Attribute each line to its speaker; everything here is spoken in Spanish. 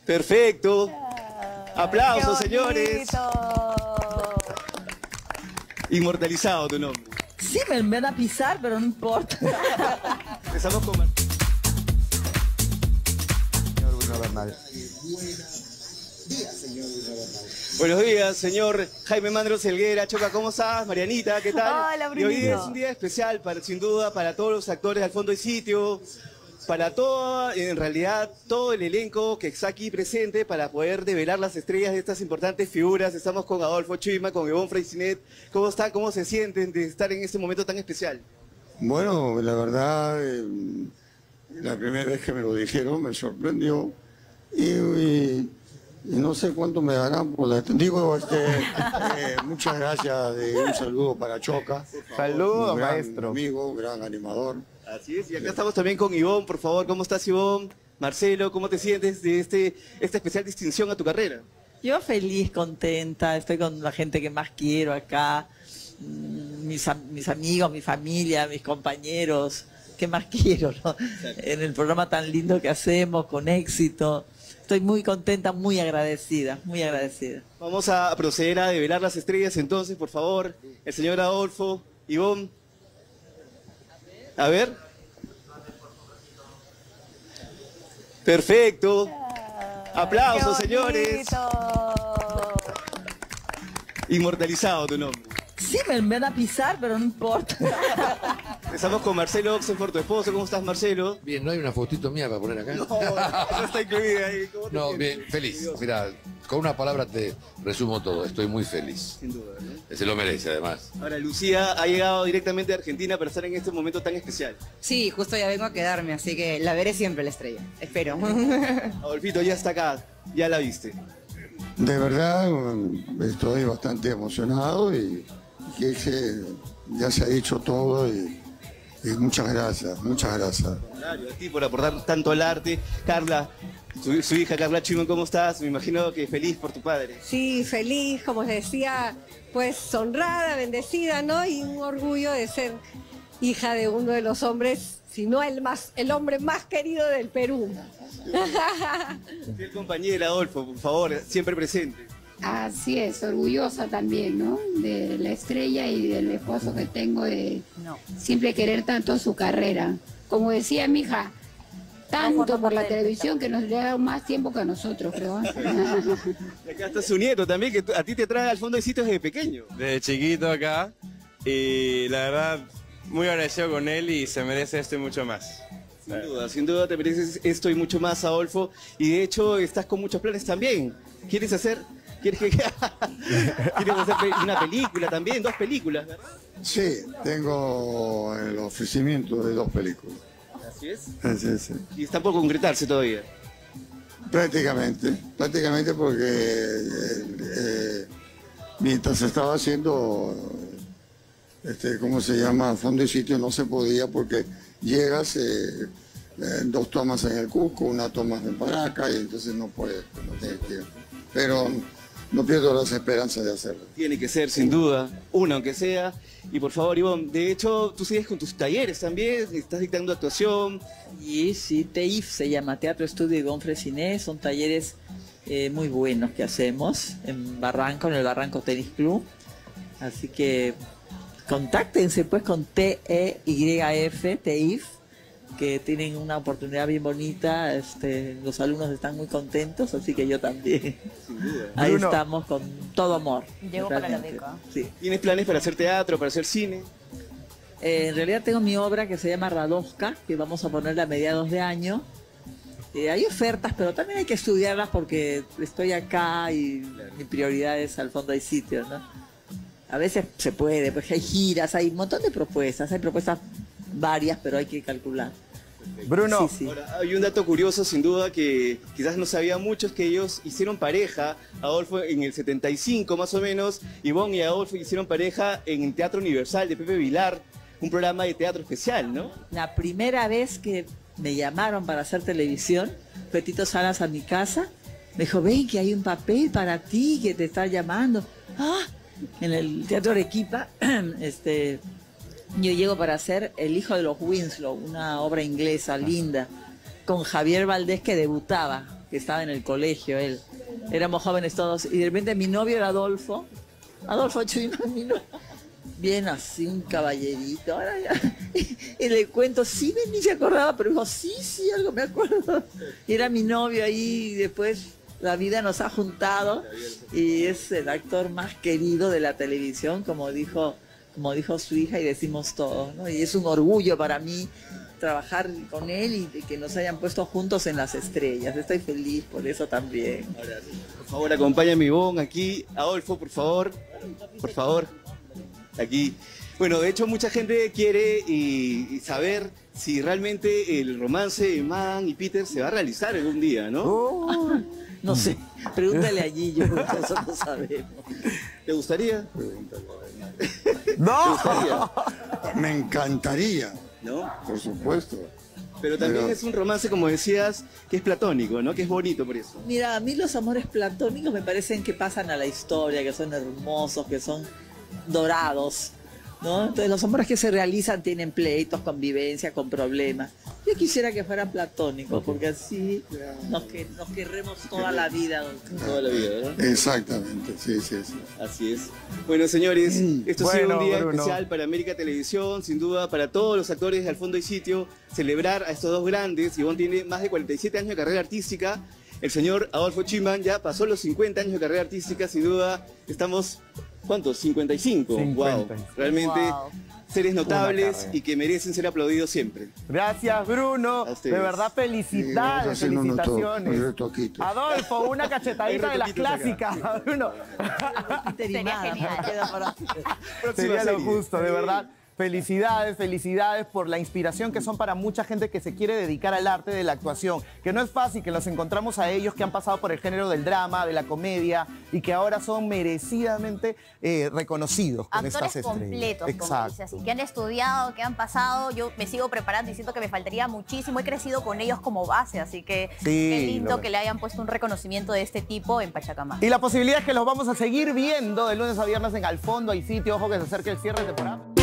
Speaker 1: Perfecto. Aplausos, señores. Inmortalizado tu nombre.
Speaker 2: Sí, me van a pisar, pero no importa.
Speaker 1: Empezamos con...
Speaker 3: Señor Bruno Bernal.
Speaker 1: Buenos días, señor Jaime Mandros Helguera. Choca, ¿cómo estás? Marianita, ¿qué tal?
Speaker 4: Hola,
Speaker 1: Y hoy día
Speaker 4: Brunito.
Speaker 1: es un día especial, sin duda, para todos los actores al fondo y sitio, para todo, en realidad, todo el elenco que está aquí presente para poder develar las estrellas de estas importantes figuras. Estamos con Adolfo Chima, con Ivonne Freycinet. ¿Cómo están? ¿Cómo se sienten de estar en este momento tan especial?
Speaker 5: Bueno, la verdad, la primera vez que me lo dijeron me sorprendió y no sé cuánto me darán por la... Digo, muchas gracias, un saludo para Choca.
Speaker 3: Saludos,
Speaker 5: un gran
Speaker 3: maestro.
Speaker 5: amigo, un gran animador.
Speaker 1: Así es, y acá estamos también con Ivonne, por favor. ¿Cómo estás, Ivonne? Marcelo, ¿cómo te sientes de esta especial distinción a tu carrera?
Speaker 2: Yo feliz, contenta, estoy con la gente que más quiero acá, mis amigos, mi familia, mis compañeros, ¿qué más quiero, no? En el programa tan lindo que hacemos, con éxito. Estoy muy contenta, muy agradecida, muy agradecida.
Speaker 1: Vamos a proceder a develar las estrellas entonces, por favor. El señor Adolfo, Ivonne. A ver. Perfecto. Aplausos, señores. Inmortalizado tu nombre.
Speaker 2: Sí, me van a pisar, pero no importa.
Speaker 1: Estamos con Marcelo Oxenford, tu esposo. ¿Cómo estás, Marcelo?
Speaker 6: Bien, ¿no hay una fotito mía para poner acá?
Speaker 1: No, no está incluida ahí. ¿Cómo te
Speaker 6: No,
Speaker 1: sientes?
Speaker 6: bien, feliz.
Speaker 1: Orgulloso.
Speaker 6: Mira, con una palabra te resumo todo. Estoy muy feliz.
Speaker 1: Sin duda, ¿no?
Speaker 6: Se lo merece, además.
Speaker 1: Ahora, Lucía ha llegado directamente de Argentina para estar en este momento tan especial.
Speaker 4: Sí, justo ya vengo a quedarme, así que la veré siempre la estrella. Espero.
Speaker 1: Adolfito ya está acá, ya la viste.
Speaker 5: De verdad, estoy bastante emocionado y que ya se ha dicho todo y muchas gracias, muchas gracias.
Speaker 1: Claro, a ti por aportar tanto al arte. Carla, su hija Carla Chimón, ¿cómo estás? Me imagino que feliz por tu padre.
Speaker 7: Sí, feliz, como les decía, pues honrada, bendecida, ¿no? Y un orgullo de ser hija de uno de los hombres, si no el hombre más querido del Perú.
Speaker 1: Fiel compañera, Adolfo, por favor, siempre presente.
Speaker 8: Así es, orgullosa también, ¿no? De la estrella y del esposo que tengo, de siempre querer tanto su carrera. Como decía mi hija, tanto por la televisión que nos le ha dado más tiempo que a nosotros, creo.
Speaker 1: Y acá está su nieto también, que a ti te trae al fondo de sitios desde pequeño.
Speaker 9: Desde chiquito acá, y la verdad, muy agradecido con él y se merece esto y mucho más.
Speaker 1: Sin duda te mereces esto y mucho más, Adolfo. Y de hecho estás con muchos planes también. ¿Quieres hacer una película también? 2 películas, ¿verdad?
Speaker 5: Sí, tengo el ofrecimiento de 2 películas.
Speaker 1: Así es.
Speaker 5: Sí, sí.
Speaker 1: Y está por concretarse todavía.
Speaker 5: Prácticamente porque mientras estaba haciendo, ¿cómo se llama? Fondo y sitio no se podía porque llegas, 2 tomas en el Cusco, 1 toma en Paracas y entonces no puedes, no tienes tiempo. Pero no pierdo las esperanzas de hacerlo.
Speaker 1: Tiene que ser, sin duda, una aunque sea. Y por favor, Ivonne, de hecho, tú sigues con tus talleres también, estás dictando actuación.
Speaker 2: Y sí, TEIF se llama Teatro Estudio Ivonne Freycinet, son talleres muy buenos que hacemos en Barranco, en el Barranco Tenis Club. Así que contáctense pues con TEYF, TEIF, que tienen una oportunidad bien bonita, los alumnos están muy contentos, así que yo también.
Speaker 1: Sin duda.
Speaker 2: Ahí
Speaker 3: Bruno.
Speaker 2: estamos con todo amor.
Speaker 4: Llego para la
Speaker 2: realmente.
Speaker 4: beca.
Speaker 2: Sí.
Speaker 1: ¿Tienes planes para hacer teatro, para hacer cine?
Speaker 2: En realidad tengo mi obra que se llama Radosca, que vamos a ponerla a mediados de año. Hay ofertas, pero también hay que estudiarlas porque estoy acá y mi prioridad es al fondo hay sitios, ¿no? A veces se puede, porque hay giras, hay un montón de propuestas, hay propuestas varias, pero hay que calcular.
Speaker 3: Bruno,
Speaker 2: Sí, sí.
Speaker 1: Ahora, hay un dato curioso, sin duda, que quizás no sabía muchos, que ellos hicieron pareja, Adolfo en el 75 más o menos, Ivonne y Adolfo hicieron pareja en Teatro Universal de Pepe Vilar, un programa de teatro especial, ¿no?
Speaker 2: La primera vez que me llamaron para hacer televisión, fue Tito Salas a mi casa, me dijo, ven que hay un papel para ti que te está llamando. ¡Ah! En el Teatro Arequipa, yo llego para hacer El hijo de los Winslow, una obra inglesa linda, con Javier Valdés que debutaba, que estaba en el colegio, él. Éramos jóvenes todos, y de repente mi novio era Adolfo Chuyman, mi novio. Bien así, un caballerito. Ahora ya. Y le cuento, sí, ni se acordaba, pero dijo, sí, algo me acuerdo. Y era mi novio ahí, y después la vida nos ha juntado, y es el actor más querido de la televisión, como dijo su hija, y decimos todos, ¿no? Y es un orgullo para mí trabajar con él y de que nos hayan puesto juntos en las estrellas. Estoy feliz por eso también.
Speaker 1: Por favor, acompáñame, Ivonne, aquí. Adolfo, por favor. Por favor. Aquí. Bueno, de hecho, mucha gente quiere saber si realmente el romance de Madame y Peter se va a realizar algún día, ¿no?
Speaker 2: No sé, pregúntale a Gillo, nosotros sabemos.
Speaker 1: ¿Te gustaría?
Speaker 5: ¡No!
Speaker 1: ¿Te gustaría?
Speaker 5: Me encantaría,
Speaker 1: ¿No?
Speaker 5: por supuesto.
Speaker 1: Pero también es un romance, como decías, que es platónico, ¿no? Que es bonito por eso.
Speaker 2: Mira, a mí los amores platónicos me parecen que pasan a la historia, que son hermosos, que son dorados, ¿no? Entonces los amores que se realizan tienen pleitos, convivencia, con problemas. Yo quisiera que fueran platónicos, porque así nos querremos toda la vida.
Speaker 1: Toda la vida, ¿verdad?
Speaker 5: Exactamente, sí.
Speaker 1: Así es. Bueno, señores, esto ha sido
Speaker 3: Bueno,
Speaker 1: un día
Speaker 3: Bruno.
Speaker 1: especial para América Televisión, sin duda para todos los actores de Al Fondo y Sitio, celebrar a estos dos grandes. Ivonne tiene más de 47 años de carrera artística. El señor Adolfo Chuyman ya pasó los 50 años de carrera artística, sin duda estamos, ¿cuántos? 55. Wow, realmente seres notables y que merecen ser aplaudidos siempre.
Speaker 3: Gracias, Bruno.
Speaker 1: A ustedes.
Speaker 3: De verdad, felicidades,
Speaker 5: Sí, vamos a hacer
Speaker 3: felicitaciones.
Speaker 5: unos retoquitos.
Speaker 3: Adolfo, una cachetadita de las
Speaker 1: retoquitos acá.
Speaker 3: clásicas, Bruno.
Speaker 2: Sería genial.
Speaker 3: Sería lo
Speaker 1: serie.
Speaker 3: justo, de verdad. Felicidades por la inspiración que son para mucha gente que se quiere dedicar al arte de la actuación. Que no es fácil, que los encontramos a ellos que han pasado por el género del drama, de la comedia y que ahora son merecidamente reconocidos con estas
Speaker 10: Actores
Speaker 3: estrellas.
Speaker 10: completos, como dices, así, que han estudiado, que han pasado. Yo me sigo preparando y siento que me faltaría muchísimo. He crecido con ellos como base, así que
Speaker 3: Sí,
Speaker 10: qué lindo
Speaker 3: lo
Speaker 10: que le hayan puesto un reconocimiento de este tipo en Pachacamac.
Speaker 3: Y la posibilidad es que los vamos a seguir viendo de lunes a viernes en Al Fondo Hay Sitio. Ojo que se acerca el cierre de temporada.